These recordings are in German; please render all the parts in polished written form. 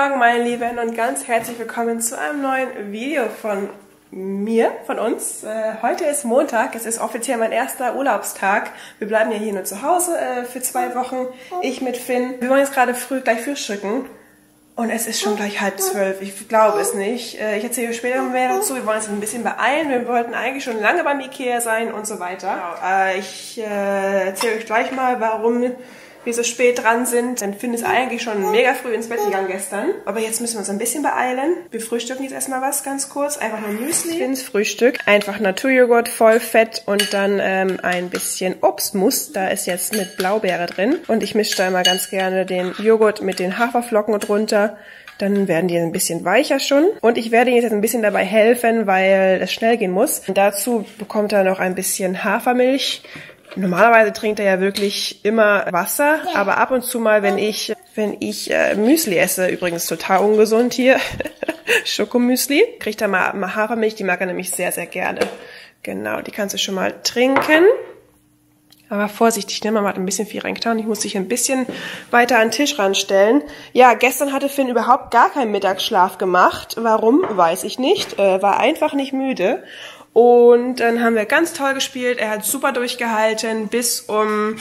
Morgen, meine Lieben, und ganz herzlich willkommen zu einem neuen Video von uns. Heute ist Montag, es ist offiziell mein erster Urlaubstag. Wir bleiben ja hier nur zu Hause für 2 Wochen, ich mit Finn. Wir wollen jetzt gerade gleich frühstücken und es ist schon gleich 11:30, ich glaube es nicht. Ich erzähle euch später mehr dazu, wir wollen uns ein bisschen beeilen, wir wollten eigentlich schon lange beim Ikea sein und so weiter. Ich erzähle euch gleich mal, warum wir so spät dran sind. Denn Finn ist eigentlich schon mega früh ins Bett gegangen gestern. Aber jetzt müssen wir uns ein bisschen beeilen. Wir frühstücken jetzt erstmal was ganz kurz. Einfach nur Müsli. Finns Frühstück. Einfach Naturjoghurt, Vollfett und dann ein bisschen Obstmus. Da ist jetzt mit Blaubeere drin. Und ich mische da immer ganz gerne den Joghurt mit den Haferflocken drunter. Dann werden die ein bisschen weicher schon. Und ich werde ihm jetzt ein bisschen dabei helfen, weil es schnell gehen muss. Und dazu bekommt er noch ein bisschen Hafermilch. Normalerweise trinkt er ja wirklich immer Wasser, aber ab und zu mal, wenn ich Müsli esse, übrigens total ungesund hier, Schokomüsli, kriegt er mal Hafermilch, die mag er nämlich sehr, sehr gerne. Genau, die kannst du schon mal trinken. Aber vorsichtig, ne? Mama hat ein bisschen viel reingetan. Ich muss dich ein bisschen weiter an den Tisch ranstellen. Ja, gestern hatte Finn überhaupt gar keinen Mittagsschlaf gemacht. Warum? Weiß ich nicht. War einfach nicht müde. Und dann haben wir ganz toll gespielt. Er hat super durchgehalten bis um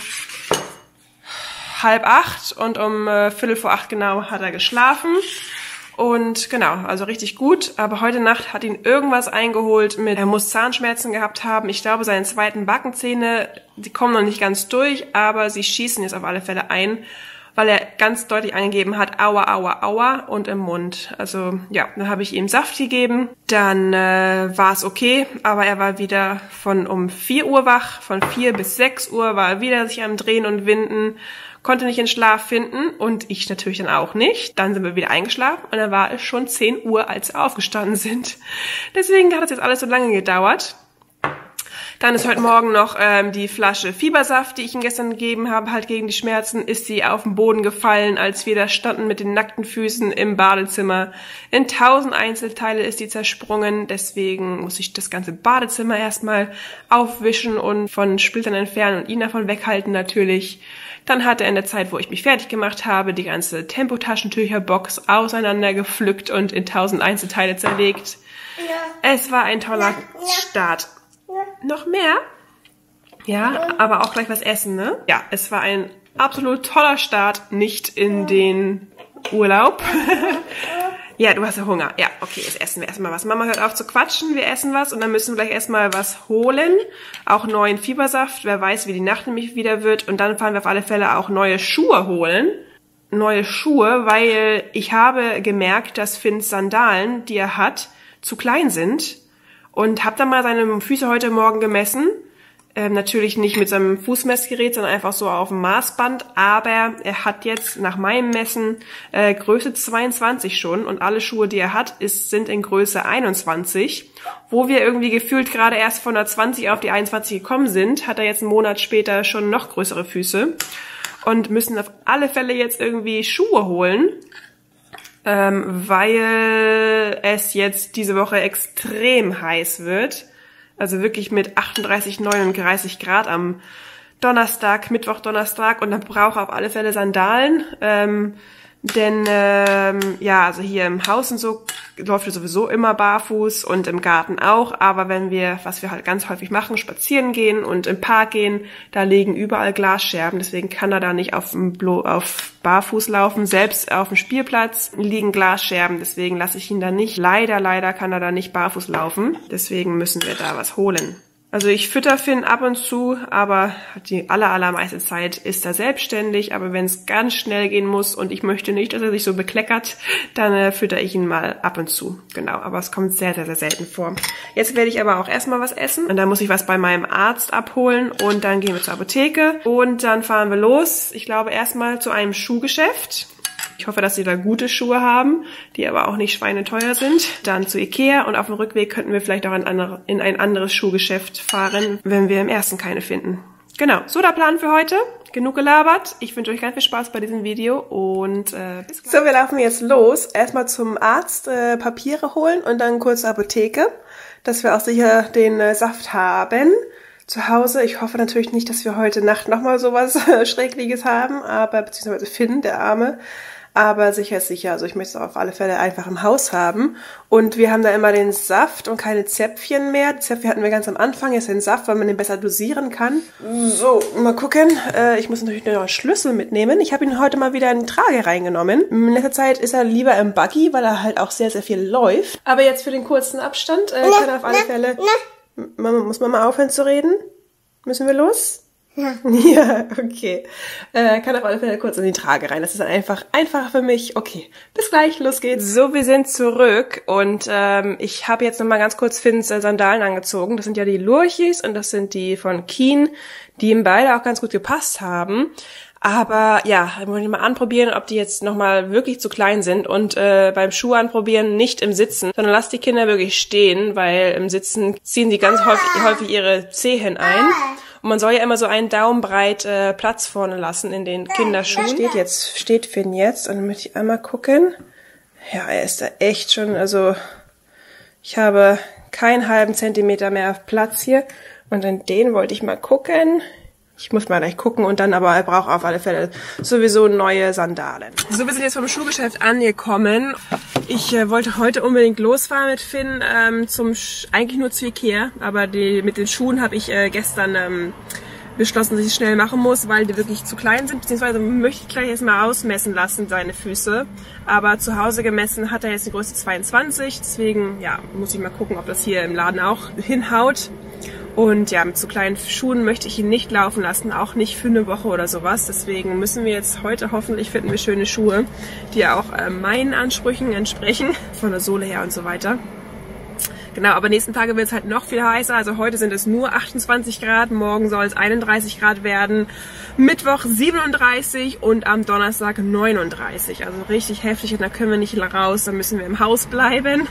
7:30 und um 7:45 genau hat er geschlafen. Und genau, also richtig gut. Aber heute Nacht hat ihn irgendwas eingeholt er muss Zahnschmerzen gehabt haben. Ich glaube, seine zweiten Backenzähne, die kommen noch nicht ganz durch, aber sie schießen jetzt auf alle Fälle ein, weil er ganz deutlich angegeben hat, aua, aua, aua und im Mund. Also ja, dann habe ich ihm Saft gegeben, dann war es okay, aber er war wieder von um 4 Uhr wach, von 4 bis 6 Uhr war er wieder sich am Drehen und Winden, konnte nicht in Schlaf finden und ich natürlich dann auch nicht. Dann sind wir wieder eingeschlafen und dann war es schon 10 Uhr, als wir aufgestanden sind. Deswegen hat es jetzt alles so lange gedauert. Dann ist heute Morgen noch die Flasche Fiebersaft, die ich ihm gestern gegeben habe, halt gegen die Schmerzen, ist sie auf den Boden gefallen, als wir da standen mit den nackten Füßen im Badezimmer. In 1000 Einzelteile ist die zersprungen, deswegen muss ich das ganze Badezimmer erstmal aufwischen und von Splittern entfernen und ihn davon weghalten natürlich. Dann hat er in der Zeit, wo ich mich fertig gemacht habe, die ganze Tempotaschentücherbox auseinander gepflückt und in 1000 Einzelteile zerlegt. Ja. Es war ein toller Start. Noch mehr? Ja, aber auch gleich was essen, ne? Ja, es war ein absolut toller Start, nicht in den Urlaub. Ja, du hast ja Hunger. Ja, okay, jetzt essen wir erstmal was. Mama hört auf zu quatschen, wir essen was und dann müssen wir gleich erstmal was holen. Auch neuen Fiebersaft, wer weiß, wie die Nacht nämlich wieder wird. Und dann fahren wir auf alle Fälle auch neue Schuhe holen. Neue Schuhe, weil ich habe gemerkt, dass Finns Sandalen, die er hat, zu klein sind. Und habe dann mal seine Füße heute Morgen gemessen. Natürlich nicht mit seinem Fußmessgerät, sondern einfach so auf dem Maßband. Aber er hat jetzt nach meinem Messen Größe 22 schon. Und alle Schuhe, die er hat, sind in Größe 21. Wo wir irgendwie gefühlt gerade erst von der 20 auf die 21 gekommen sind, hat er jetzt einen Monat später schon noch größere Füße. Und müssen auf alle Fälle jetzt irgendwie Schuhe holen. Weil es jetzt diese Woche extrem heiß wird. Also wirklich mit 38, 39 Grad am Donnerstag, Mittwoch, Donnerstag. Und dann braucht er auf alle Fälle Sandalen. Denn ja, also hier im Haus und so läuft er sowieso immer barfuß und im Garten auch. Aber wenn wir, was wir halt ganz häufig machen, spazieren gehen und im Park gehen, da liegen überall Glasscherben. Deswegen kann er da nicht auf barfuß laufen. Selbst auf dem Spielplatz liegen Glasscherben. Deswegen lasse ich ihn da nicht. Leider kann er da nicht barfuß laufen. Deswegen müssen wir da was holen. Also ich fütter Finn ab und zu, aber die allermeiste Zeit ist er selbstständig. Aber wenn es ganz schnell gehen muss und ich möchte nicht, dass er sich so bekleckert, dann fütter ich ihn mal ab und zu. Genau, aber es kommt sehr, sehr, sehr selten vor. Jetzt werde ich aber auch erstmal was essen. Und dann muss ich was bei meinem Arzt abholen und dann gehen wir zur Apotheke. Und dann fahren wir los. Ich glaube erstmal zu einem Schuhgeschäft. Ich hoffe, dass sie da gute Schuhe haben, die aber auch nicht schweineteuer sind. Dann zu Ikea und auf dem Rückweg könnten wir vielleicht auch in ein anderes Schuhgeschäft fahren, wenn wir im ersten keine finden. Genau, so der Plan für heute. Genug gelabert. Ich wünsche euch ganz viel Spaß bei diesem Video und bis gleich. So, wir laufen jetzt los. Erstmal zum Arzt Papiere holen und dann kurz zur Apotheke, dass wir auch sicher den Saft haben. Zu Hause. Ich hoffe natürlich nicht, dass wir heute Nacht nochmal sowas Schreckliches haben, aber beziehungsweise Finn, der Arme. aber sicher ist sicher. Also ich möchte es auf alle Fälle einfach im Haus haben. Und wir haben da immer den Saft und keine Zäpfchen mehr. Die Zäpfchen hatten wir ganz am Anfang, jetzt den Saft, weil man den besser dosieren kann. So, mal gucken. Ich muss natürlich noch einen Schlüssel mitnehmen. Ich habe ihn heute mal wieder in die Trage reingenommen. In letzter Zeit ist er lieber im Buggy, weil er halt auch sehr, sehr viel läuft. Aber jetzt für den kurzen Abstand kann er auf alle Fälle... Mama, muss Mama aufhören zu reden? Müssen wir los? Ja. Ja, okay. Kann auf alle Fälle kurz in die Trage rein. Das ist dann einfach für mich. Okay, bis gleich, los geht's. So, wir sind zurück und ich habe jetzt nochmal ganz kurz Finns Sandalen angezogen. Das sind ja die Lurchis und das sind die von Keen, die ihm beide auch ganz gut gepasst haben. Aber ja, ich wollte mal anprobieren, ob die jetzt nochmal wirklich zu klein sind und beim Schuh anprobieren nicht im Sitzen, sondern lasst die Kinder wirklich stehen, weil im Sitzen ziehen die ganz häufig ihre Zehen ein. Und man soll ja immer so einen Daumenbreit Platz vorne lassen in den Kinderschuhen. Steht Finn jetzt und dann möchte ich einmal gucken. Ja, er ist da echt schon, also ich habe keinen halben Zentimeter mehr Platz hier. Und in den wollte ich mal gucken. Ich muss mal gleich gucken und dann aber, er braucht auf alle Fälle sowieso neue Sandalen. So, wir sind jetzt vom Schuhgeschäft angekommen. Ich wollte heute unbedingt losfahren mit Finn, eigentlich nur zu Ikea, aber mit den Schuhen habe ich gestern beschlossen, dass ich schnell machen muss, weil die wirklich zu klein sind, beziehungsweise möchte ich gleich erstmal ausmessen lassen, seine Füße. Aber zu Hause gemessen hat er jetzt die Größe 22, deswegen ja, muss ich mal gucken, ob das hier im Laden auch hinhaut. Und ja, mit so kleinen Schuhen möchte ich ihn nicht laufen lassen, auch nicht für eine Woche oder sowas. Deswegen müssen wir jetzt heute, hoffentlich finden wir schöne Schuhe, die auch meinen Ansprüchen entsprechen, von der Sohle her und so weiter. Genau, aber nächsten Tage wird es halt noch viel heißer. Also heute sind es nur 28 Grad, morgen soll es 31 Grad werden, Mittwoch 37 und am Donnerstag 39. Also richtig heftig und da können wir nicht raus, dann müssen wir im Haus bleiben,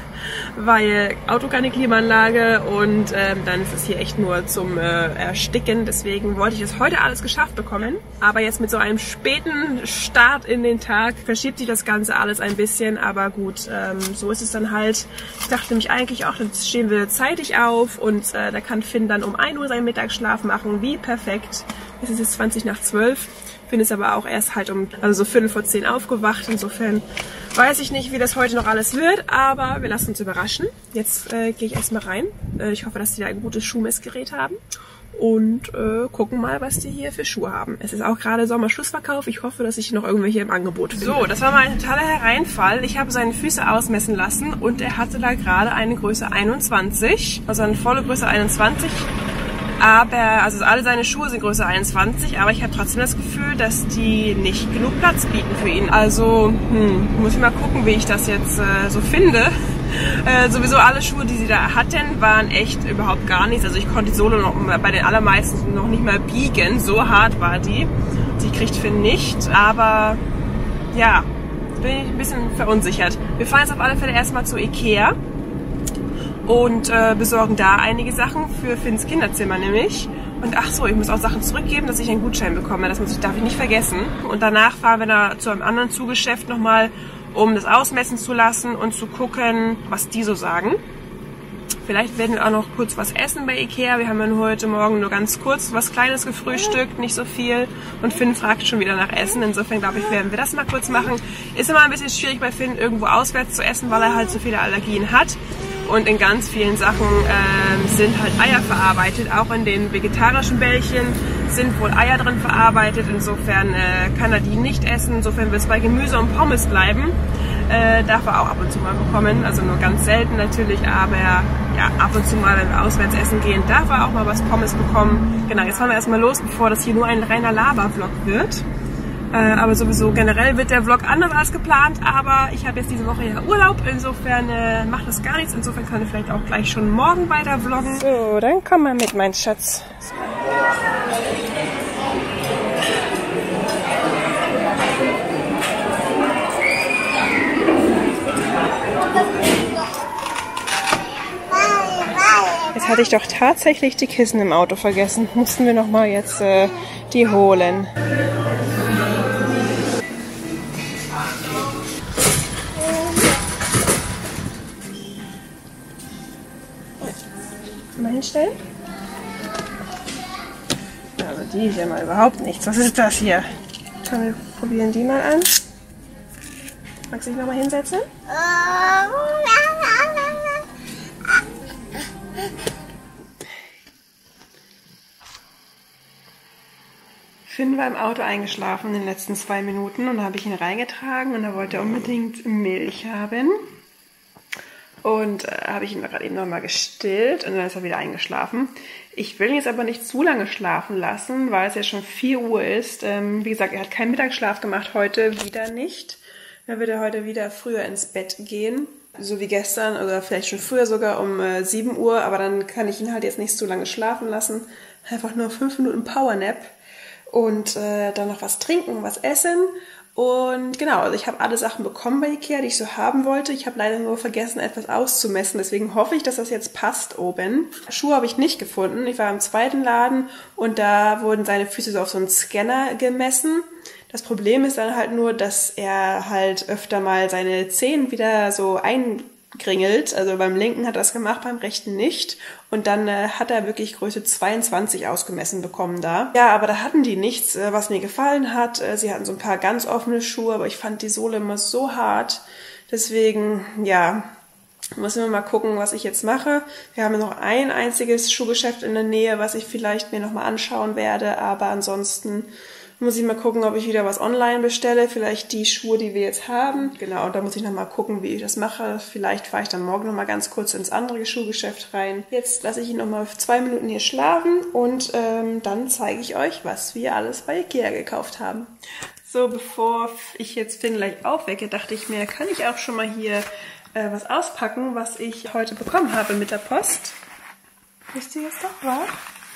weil Auto keine Klimaanlage und dann ist es hier echt nur zum Ersticken. Deswegen wollte ich es heute alles geschafft bekommen. Aber jetzt mit so einem späten Start in den Tag verschiebt sich das Ganze alles ein bisschen. Aber gut, so ist es dann halt. Ich dachte nämlich eigentlich auch, dann stehen wir zeitig auf und da kann Finn dann um 1 Uhr seinen Mittagsschlaf machen. Wie perfekt. Es ist jetzt 20 nach 12. Finn ist aber auch erst halt so 9:45 aufgewacht. Insofern weiß ich nicht, wie das heute noch alles wird, aber wir lassen uns überraschen. Jetzt gehe ich erstmal rein. Ich hoffe, dass die da ein gutes Schuhmessgerät haben. Und gucken mal, was die hier für Schuhe haben. Es ist auch gerade Sommerschlussverkauf. Ich hoffe, dass ich noch irgendwelche im Angebot finde. So, das war mal ein totaler Hereinfall. Ich habe seine Füße ausmessen lassen und er hatte da gerade eine Größe 21. Also eine volle Größe 21. Aber, also alle seine Schuhe sind Größe 21, aber ich habe trotzdem das Gefühl, dass die nicht genug Platz bieten für ihn. Also, muss ich mal gucken, wie ich das jetzt so finde. Sowieso alle Schuhe, die sie da hatten, waren echt überhaupt gar nichts. Also ich konnte die Sohle noch bei den allermeisten noch nicht mal biegen. So hart war die. Die kriegt Finn nicht. Aber ja, bin ich ein bisschen verunsichert. Wir fahren jetzt auf alle Fälle erstmal zu Ikea und besorgen da einige Sachen für Finns Kinderzimmer nämlich. Und ach so, ich muss auch Sachen zurückgeben, dass ich einen Gutschein bekomme. Das darf ich nicht vergessen. Und danach fahren wir da zu einem anderen Zugeschäft nochmal, um das ausmessen zu lassen und zu gucken, was die so sagen. Vielleicht werden wir auch noch kurz was essen bei Ikea. Wir haben ja heute Morgen nur ganz kurz was Kleines gefrühstückt, nicht so viel. Und Finn fragt schon wieder nach Essen. Insofern glaube ich, werden wir das mal kurz machen. Ist immer ein bisschen schwierig bei Finn, irgendwo auswärts zu essen, weil er halt so viele Allergien hat. Und in ganz vielen Sachen sind halt Eier verarbeitet. Auch in den vegetarischen Bällchen sind wohl Eier drin verarbeitet. Insofern kann er die nicht essen. Insofern wird es bei Gemüse und Pommes bleiben. Darf er auch ab und zu mal bekommen. Also nur ganz selten natürlich. Aber ja, ab und zu mal, wenn wir auswärts essen gehen, darf er auch mal was Pommes bekommen. Genau, jetzt fahren wir erstmal los, bevor das hier nur ein reiner Laber-Vlog wird. Aber sowieso generell wird der Vlog anders als geplant, aber ich habe jetzt diese Woche ja Urlaub, insofern macht das gar nichts, insofern kann ich vielleicht auch gleich schon morgen weiter vloggen. So, dann komm mal mit, mein Schatz. So. Jetzt hatte ich doch tatsächlich die Kissen im Auto vergessen. Mussten wir nochmal jetzt die holen. Mal hinstellen. Also die ist ja mal überhaupt nichts. Was ist das hier? Wir probieren die mal an. Magst du dich nochmal hinsetzen? Finn war im Auto eingeschlafen in den letzten 2 Minuten und da habe ich ihn reingetragen und er wollte unbedingt Milch haben. Und habe ich ihn gerade eben nochmal gestillt und dann ist er wieder eingeschlafen. Ich will ihn jetzt aber nicht zu lange schlafen lassen, weil es ja schon 4 Uhr ist. Wie gesagt, er hat keinen Mittagsschlaf gemacht, heute wieder nicht. Dann wird er heute wieder früher ins Bett gehen, so wie gestern oder vielleicht schon früher sogar um 7 Uhr. Aber dann kann ich ihn halt jetzt nicht so lange schlafen lassen. Einfach nur 5 Minuten Powernap. Und dann noch was trinken, was essen. Und genau, also ich habe alle Sachen bekommen bei Ikea, die ich so haben wollte. Ich habe leider nur vergessen, etwas auszumessen. Deswegen hoffe ich, dass das jetzt passt oben. Schuhe habe ich nicht gefunden. Ich war im zweiten Laden und da wurden seine Füße so auf so einen Scanner gemessen. Das Problem ist dann halt nur, dass er halt öfter mal seine Zehen wieder so einkringelt. Also beim linken hat er das gemacht, beim rechten nicht. Und dann hat er wirklich Größe 22 ausgemessen bekommen da. Ja, aber da hatten die nichts, was mir gefallen hat. Sie hatten so ein paar ganz offene Schuhe, aber ich fand die Sohle immer so hart. Deswegen, ja, müssen wir mal gucken, was ich jetzt mache. Wir haben noch ein einziges Schuhgeschäft in der Nähe, was ich vielleicht mir nochmal anschauen werde. Aber ansonsten muss ich mal gucken, ob ich wieder was online bestelle. Vielleicht die Schuhe, die wir jetzt haben. Genau, da muss ich nochmal gucken, wie ich das mache. Vielleicht fahre ich dann morgen nochmal ganz kurz ins andere Schuhgeschäft rein. Jetzt lasse ich ihn nochmal 2 Minuten hier schlafen und dann zeige ich euch, was wir alles bei Ikea gekauft haben. So, bevor ich jetzt Finn gleich aufwecke, dachte ich mir, kann ich auch schon mal hier was auspacken, was ich heute bekommen habe mit der Post. Wisst ihr jetzt doch, was?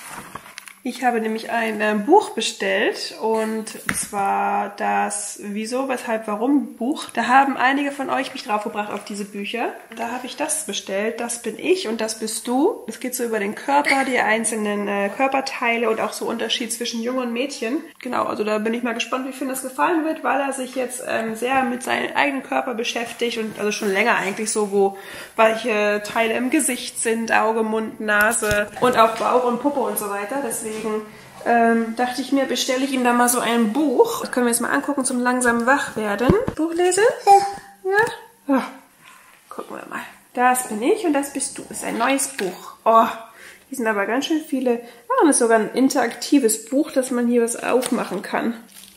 Ich habe nämlich ein Buch bestellt und zwar das Wieso, Weshalb, Warum Buch. Da haben einige von euch mich draufgebracht auf diese Bücher. Da habe ich das bestellt. Das bin ich und das bist du. Es geht so über den Körper, die einzelnen Körperteile und auch so Unterschied zwischen Jungen und Mädchen. Genau, also da bin ich mal gespannt, wie Finn das gefallen wird, weil er sich jetzt sehr mit seinem eigenen Körper beschäftigt und also schon länger eigentlich so, wo welche Teile im Gesicht sind, Auge, Mund, Nase und auch Bauch und Puppe und so weiter. Deswegen dachte ich mir, bestelle ich ihm da mal so ein Buch. Das können wir jetzt mal angucken zum langsamen Wachwerden. Buch lesen? Ja? Ja. Gucken wir mal. Das bin ich und das bist du. Das ist ein neues Buch. Oh, hier sind aber ganz schön viele. Ah, und es ist sogar ein interaktives Buch, dass man hier was aufmachen kann.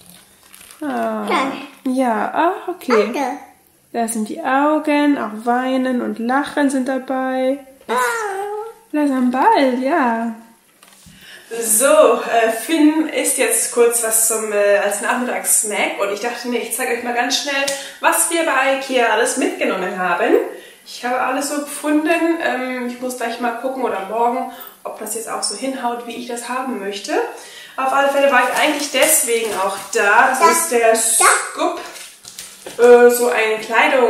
Ah, ja, ach, okay. Da sind die Augen, auch Weinen und Lachen sind dabei. Lass am Ball, ja. So, Finn isst jetzt kurz was als Nachmittagssnack und ich dachte mir, ich zeige euch mal ganz schnell, was wir bei Ikea alles mitgenommen haben. Ich habe alles so gefunden. Ich muss gleich mal gucken oder morgen, ob das jetzt auch so hinhaut, wie ich das haben möchte. Auf alle Fälle war ich eigentlich deswegen auch da. Das ist der Scoop, so ein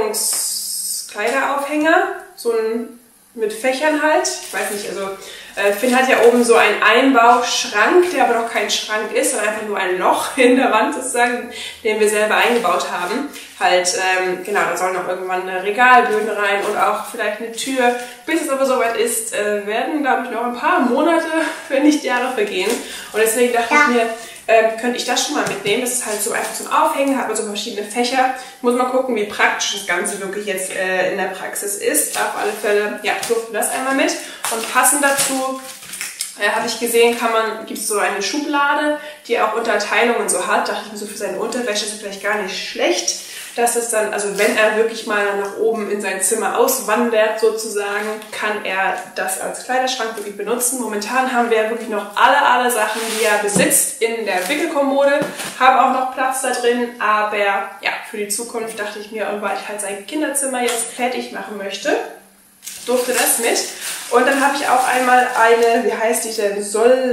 Kleideraufhänger, so ein mit Fächern halt. Ich weiß nicht, also Finn hat ja oben so einen Einbauschrank, der aber noch kein Schrank ist, sondern einfach nur ein Loch in der Wand sozusagen, den wir selber eingebaut haben. Halt, genau, da sollen noch irgendwann Regalböden rein und auch vielleicht eine Tür. Bis es aber soweit ist, werden, glaube ich, noch ein paar Monate, wenn nicht Jahre vergehen. Und deswegen dachte ich mir, könnte ich das schon mal mitnehmen. Das ist halt so einfach zum Aufhängen, hat man so verschiedene Fächer. Ich muss mal gucken, wie praktisch das Ganze wirklich jetzt in der Praxis ist. Auf alle Fälle, ja, durften das einmal mit. Und passend dazu habe ich gesehen, gibt es so eine Schublade, die auch Unterteilungen so hat. Dachte ich mir so, für seine Unterwäsche ist das vielleicht gar nicht schlecht. Dass es dann, also wenn er wirklich mal nach oben in sein Zimmer auswandert sozusagen, kann er das als Kleiderschrank wirklich benutzen. Momentan haben wir wirklich noch alle Sachen, die er besitzt in der Wickelkommode, haben auch noch Platz da drin, aber ja, für die Zukunft dachte ich mir, weil ich halt sein Kinderzimmer jetzt fertig machen möchte, durfte das mit. Und dann habe ich auch einmal eine, wie heißt die denn,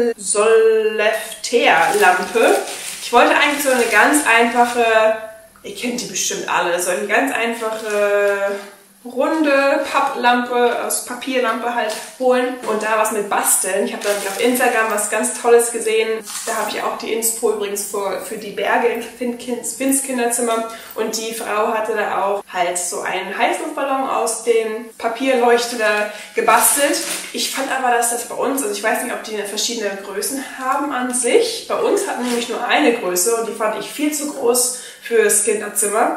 Soleftea-Lampe. Ich wollte eigentlich so eine ganz einfache, ihr kennt die bestimmt alle, so eine ganz einfache runde Papplampe, aus Papierlampe halt holen und da was mit basteln. Ich habe dann auf Instagram was ganz Tolles gesehen. Da habe ich auch die Inspo übrigens für die Berge in Finns Kinderzimmer und die Frau hatte da auch halt so einen Heißluftballon aus dem Papierleuchte da gebastelt. Ich fand aber, dass das bei uns, also ich weiß nicht, ob die verschiedene Größen haben an sich. Bei uns hatten nämlich nur eine Größe und die fand ich viel zu groß fürs Kinderzimmer.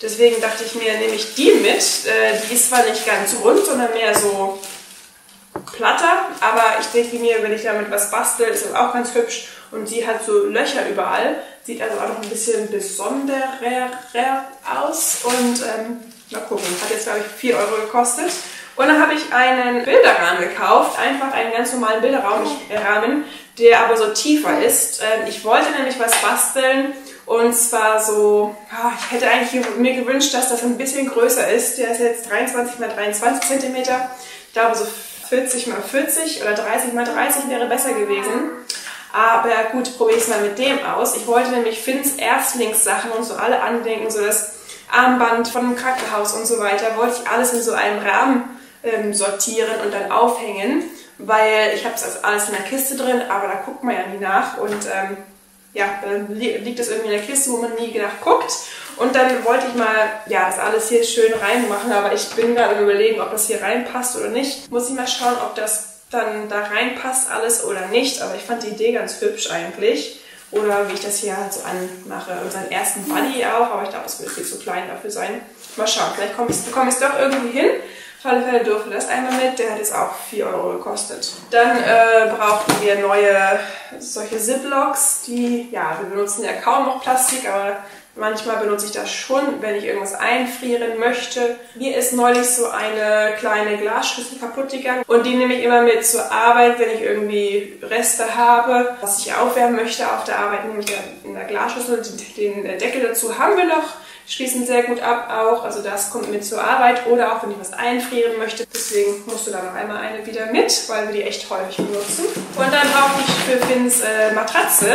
Deswegen dachte ich mir, nehme ich die mit. Die ist zwar nicht ganz rund, sondern mehr so platter, aber ich denke mir, wenn ich damit was bastel, ist das auch ganz hübsch. Und sie hat so Löcher überall. Sieht also auch noch ein bisschen besonderer aus. Und mal gucken, hat jetzt glaube ich 4 Euro gekostet. Und dann habe ich einen Bilderrahmen gekauft, einfach einen ganz normalen Bilderrahmen, der aber so tiefer ist. Ich wollte nämlich was basteln und zwar so, ich hätte eigentlich mir gewünscht, dass das ein bisschen größer ist. Der ist jetzt 23 x 23 cm. Ich glaube so 40 x 40 oder 30 x 30 wäre besser gewesen. Aber gut, probiere ich es mal mit dem aus. Ich wollte nämlich Finns Erstlingssachen und so alle Andenken, so das Armband von dem Krankenhaus und so weiter, wollte ich alles in so einem Rahmen sortieren und dann aufhängen, weil ich habe es alles in der Kiste drin, aber da guckt man ja nie nach und dann liegt es irgendwie in der Kiste, wo man nie nachguckt. Und dann wollte ich mal, das alles hier schön reinmachen, aber ich bin gerade am Überlegen, ob das hier reinpasst oder nicht. Muss ich mal schauen, ob das dann da reinpasst alles oder nicht, aber ich fand die Idee ganz hübsch eigentlich. Oder wie ich das hier halt so anmache. Unseren ersten Buddy auch, aber ich glaube, es wird viel zu klein dafür sein. Mal schauen, vielleicht bekomme ich es doch irgendwie hin. Auf alle Fälle durfte das einmal mit, der hat jetzt auch 4 Euro gekostet. Dann brauchten wir neue solche Ziplocs, wir benutzen ja kaum noch Plastik, aber manchmal benutze ich das schon, wenn ich irgendwas einfrieren möchte. Mir ist neulich so eine kleine Glasschüssel kaputt gegangen und die nehme ich immer mit zur Arbeit, wenn ich irgendwie Reste habe, was ich aufwärmen möchte auf der Arbeit, nehme ich in der Glasschüssel. Den Deckel dazu haben wir noch. Schließen sehr gut ab auch, also das kommt mit zur Arbeit oder auch wenn ich was einfrieren möchte. Deswegen musst du da noch einmal eine wieder mit, weil wir die echt häufig benutzen. Und dann brauche ich für Finns Matratze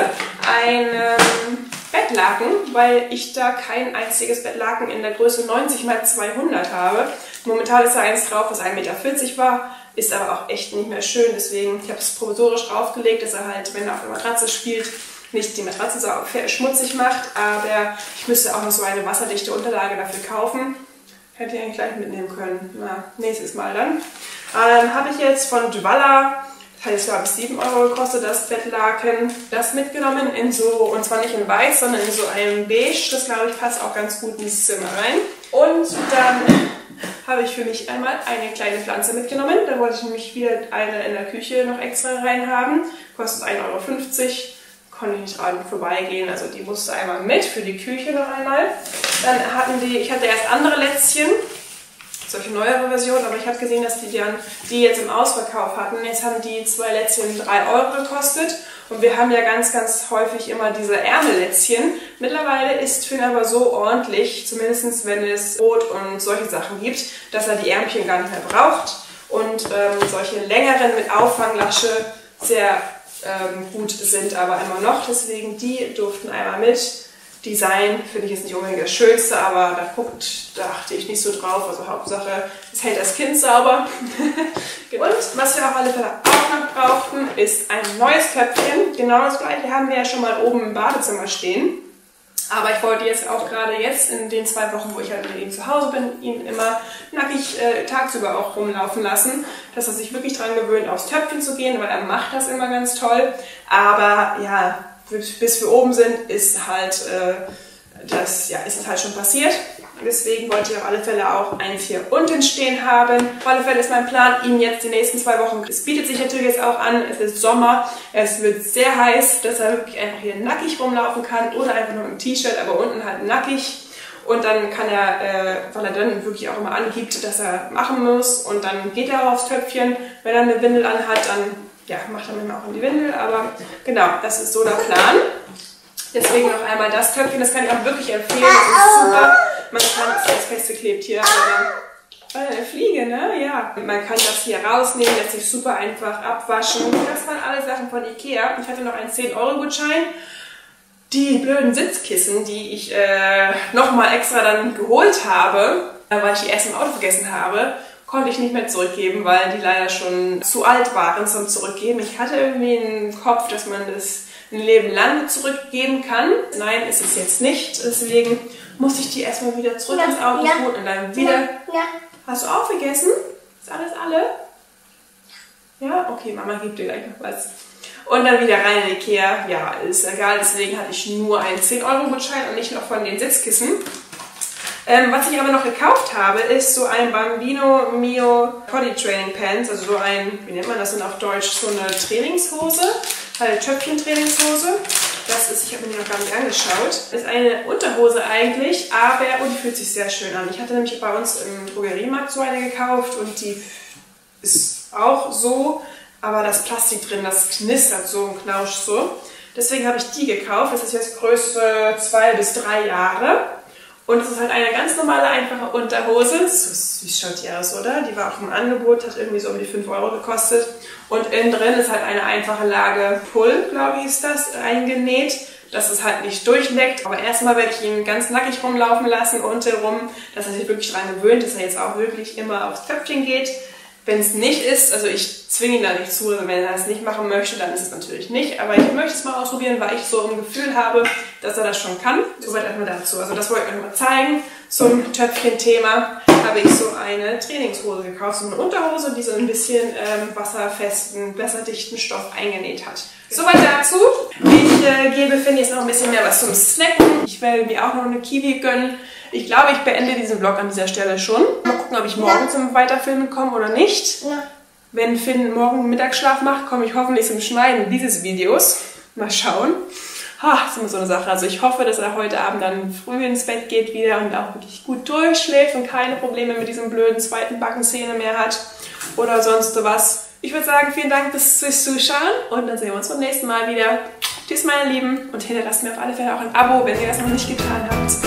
einen Bettlaken, weil ich da kein einziges Bettlaken in der Größe 90 x 200 habe. Momentan ist da eins drauf, was 1,40 Meter war, ist aber auch echt nicht mehr schön. Deswegen, ich habe es provisorisch draufgelegt, dass er halt, wenn er auf der Matratze spielt, nicht die Matratze so schmutzig macht, aber ich müsste auch noch so eine wasserdichte Unterlage dafür kaufen. Hätte ich eigentlich gleich mitnehmen können. Na, nächstes Mal dann. Habe ich jetzt von Dwalla, das hat jetzt glaube ich 7 Euro gekostet, das Bettlaken, das mitgenommen und zwar nicht in weiß, sondern in so einem Beige. Das glaube ich passt auch ganz gut ins Zimmer rein. Und dann habe ich für mich einmal eine kleine Pflanze mitgenommen. Da wollte ich nämlich wieder eine in der Küche noch extra rein haben. Kostet 1,50 Euro. Konnte ich nicht dran vorbeigehen, also die musste einmal mit für die Küche noch einmal. Dann ich hatte erst andere Lätzchen, solche neuere Versionen, aber ich habe gesehen, dass die jetzt im Ausverkauf hatten. Jetzt haben die 2 Lätzchen 3 Euro gekostet und wir haben ja ganz, ganz häufig immer diese Ärmellätzchen. Mittlerweile ist Finn aber so ordentlich, zumindest wenn es Brot und solche Sachen gibt, dass er die Ärmchen gar nicht mehr braucht und solche längeren mit Auffanglasche sehr gut sind aber immer noch, deswegen die durften einmal mit. Design finde ich jetzt nicht unbedingt das Schönste, aber da achte ich nicht so drauf, also Hauptsache, es hält das Kind sauber. Und was wir auf alle Fälle auch noch brauchten, ist ein neues Töpfchen. Genau das gleiche haben wir ja schon mal oben im Badezimmer stehen. Aber ich wollte jetzt auch gerade in den 2 Wochen, wo ich halt mit ihm zu Hause bin, ihn immer nackig tagsüber auch rumlaufen lassen, dass er sich wirklich dran gewöhnt, aufs Töpfchen zu gehen, weil er macht das immer ganz toll. Aber ja, bis wir oben sind, ist halt ist es halt schon passiert. Deswegen wollte ich auf alle Fälle auch eins hier unten stehen haben. Auf alle Fälle ist mein Plan, ihn jetzt die nächsten 2 Wochen, es bietet sich natürlich jetzt auch an, es ist Sommer, es wird sehr heiß, dass er wirklich einfach hier nackig rumlaufen kann oder einfach nur im T-Shirt, aber unten halt nackig. Und dann kann er, weil er dann wirklich auch immer angibt, dass er machen muss und dann geht er auch aufs Töpfchen. Wenn er eine Windel anhat, dann macht er mir auch in die Windel, aber genau, das ist so der Plan. Deswegen noch einmal das Töpfchen, das kann ich auch wirklich empfehlen, das ist super. Man kann das festgeklebt hier, eine Fliege, ne? Ja. Man kann das hier rausnehmen, lässt sich super einfach abwaschen. Das waren alle Sachen von Ikea. Ich hatte noch einen 10-Euro-Gutschein. Die blöden Sitzkissen, die ich nochmal extra dann geholt habe, weil ich die erst im Auto vergessen habe, konnte ich nicht mehr zurückgeben, weil die leider schon zu alt waren zum Zurückgeben. Ich hatte irgendwie im Kopf, dass man das ein Leben lang zurückgeben kann. Nein, ist es jetzt nicht. Deswegen muss ich die erstmal wieder zurück ins Auto tun und dann wieder... Ja. Hast du aufgegessen? Ist alles alle? Ja? Okay, Mama gibt dir gleich noch was. Und dann wieder rein in Ikea. Ja, ist egal. Deswegen hatte ich nur einen 10-Euro-Gutschein und nicht noch von den Sitzkissen. Was ich aber noch gekauft habe, ist so ein Bambino Mio Body Training Pants, also so ein, wie nennt man das denn auf Deutsch, so eine Trainingshose, halt Töpfchen-Trainingshose. Das ist, ich habe mir die noch gar nicht angeschaut, ist eine Unterhose eigentlich, aber und die fühlt sich sehr schön an. Ich hatte nämlich bei uns im Drogeriemarkt so eine gekauft und die ist auch so, aber das Plastik drin, das knistert so und knauscht so. Deswegen habe ich die gekauft. Das ist jetzt Größe 2 bis 3 Jahre. Und es ist halt eine ganz normale, einfache Unterhose. So süß schaut die aus, oder? Die war auch im Angebot, hat irgendwie so um die 5 Euro gekostet. Und innen drin ist halt eine einfache Lage Pull, glaube ich, ist das, eingenäht, dass es halt nicht durchleckt. Aber erstmal werde ich ihn ganz nackig rumlaufen lassen, unten rum, dass er sich wirklich daran gewöhnt, dass er jetzt auch wirklich immer aufs Töpfchen geht. Wenn es nicht ist, also ich zwinge ihn da nicht zu, also wenn er das nicht machen möchte, dann ist es natürlich nicht. Aber ich möchte es mal ausprobieren, weil ich so ein Gefühl habe, dass er das schon kann. Soweit erstmal dazu. Also das wollte ich euch mal zeigen. Zum Töpfchen-Thema habe ich so eine Trainingshose gekauft, so eine Unterhose, die so ein bisschen wasserfesten, wasserdichten Stoff eingenäht hat. Soweit dazu. Ich gebe Finny jetzt noch ein bisschen mehr was zum Snacken. Ich werde mir auch noch eine Kiwi gönnen. Ich glaube, ich beende diesen Vlog an dieser Stelle schon. Mal gucken, ob ich morgen zum Weiterfilmen komme oder nicht. Ja. Wenn Finn morgen Mittagsschlaf macht, komme ich hoffentlich zum Schneiden dieses Videos. Mal schauen. Das ist immer so eine Sache. Also ich hoffe, dass er heute Abend dann früh ins Bett geht wieder und auch wirklich gut durchschläft und keine Probleme mit diesem blöden zweiten Backenzähne mehr hat oder sonst was. Ich würde sagen, vielen Dank fürs Zuschauen und dann sehen wir uns beim nächsten Mal wieder. Tschüss, meine Lieben, und hinterlasst mir auf alle Fälle auch ein Abo, wenn ihr das noch nicht getan habt.